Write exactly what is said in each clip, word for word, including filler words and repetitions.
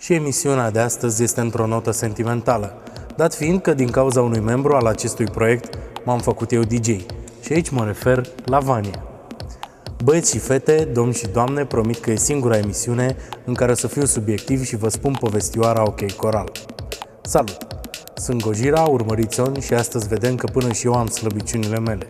Și emisiunea de astăzi este într-o notă sentimentală, dat fiind că din cauza unui membru al acestui proiect m-am făcut eu D J. Și aici mă refer la Vania. Băieți și fete, domni și doamne, promit că e singura emisiune în care o să fiu subiectiv și vă spun povestioara OK Corral. Salut! Sunt Gojira, urmăriți-o și astăzi vedem că până și eu am slăbiciunile mele.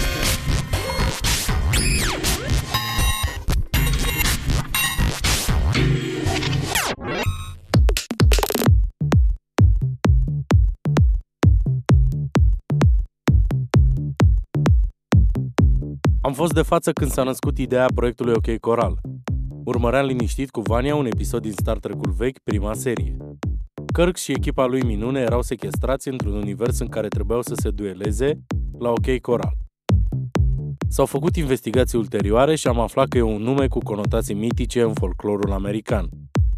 Am fost de față când s-a născut ideea proiectului OK Corral. Urmăream liniștit cu Vania un episod din Star Trek-ul vechi, prima serie. Kirk și echipa lui minune erau sechestrați într-un univers în care trebuiau să se dueleze la OK Corral. S-au făcut investigații ulterioare și am aflat că e un nume cu conotații mitice în folclorul american.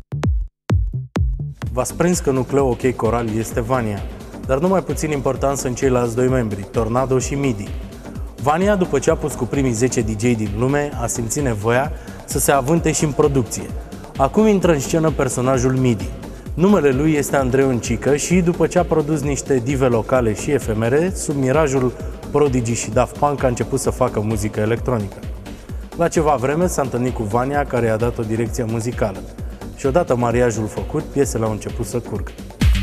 V-ați prins că nucleul OK Corral este Vania, dar nu mai puțin important sunt ceilalți doi membri, Tornado și Midi. Vania, după ce a pus cu primii zece D J din lume, a simțit nevoia să se avânte și în producție. Acum intră în scenă personajul Midi. Numele lui este Andrei Uncică și, după ce a produs niște dive locale și efemere, sub mirajul Prodigy și Daft Punk a început să facă muzică electronică. La ceva vreme s-a întâlnit cu Vania, care i-a dat o direcție muzicală. Și odată mariajul făcut, piesele au început să curgă.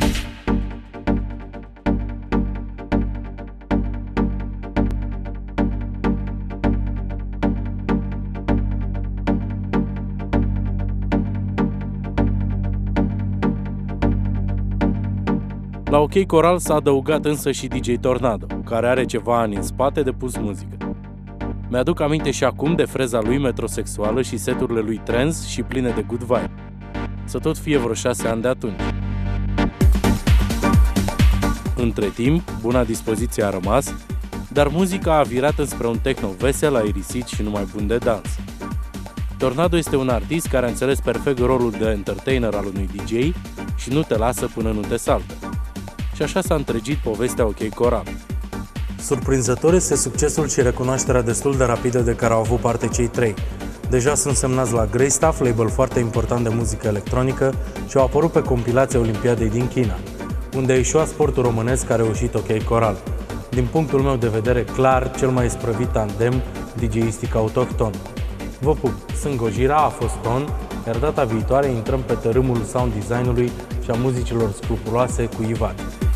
La OK Corral s-a adăugat însă și D J Tornado, care are ceva ani în spate de pus muzică. Mi-aduc aminte și acum de freza lui metrosexuală și seturile lui trance și pline de good vibe. Să tot fie vreo șase ani de atunci. Între timp, buna dispoziție a rămas, dar muzica a virat înspre un techno vesel, aerisit și numai bun de dans. Tornado este un artist care a înțeles perfect rolul de entertainer al unui D J și nu te lasă până nu te saltă. Și așa s-a întregit povestea OK Corral. Surprinzător este succesul și recunoașterea destul de rapidă de care au avut parte cei trei. Deja sunt semnați la Grey Stuff, label foarte important de muzică electronică, și au apărut pe compilația Olimpiadei din China, unde a ieșuat sportul românesc care a reușit OK Corral. Din punctul meu de vedere, clar, cel mai isprăvit tandem D J-istic autohton. Vă pup, sunt Gojira, a fost Ton, iar data viitoare intrăm pe tărâmul sound design-ului și a muzicilor scrupuloase cu Ivat.